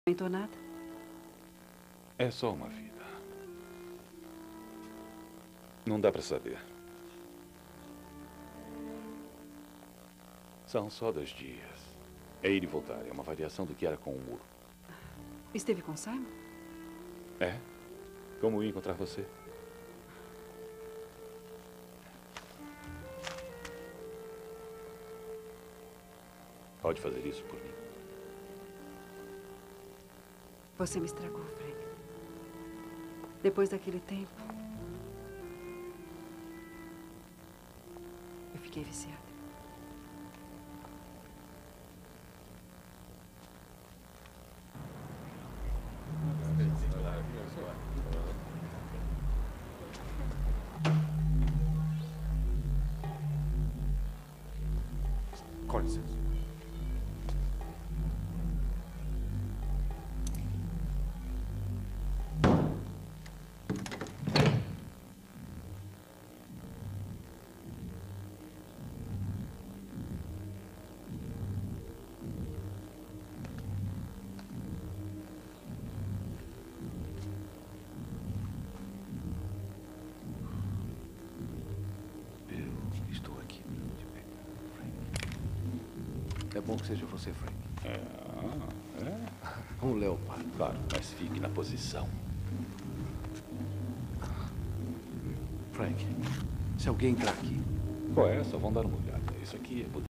Não nada? É só uma vida. Não dá pra saber. São só 2 dias. É ir e voltar. É uma variação do que era com o muro. Esteve com Simon? É? Como ia encontrar você? Pode fazer isso por mim. Você me estragou, Frank. Depois daquele tempo, eu fiquei viciada. Com licença. Eu estou aqui. Frank. É bom que seja você, Frank. Um leopardo. Claro, mas fique na posição. Frank, se alguém entrar aqui... Qual é? Só vão dar uma olhada. Isso aqui é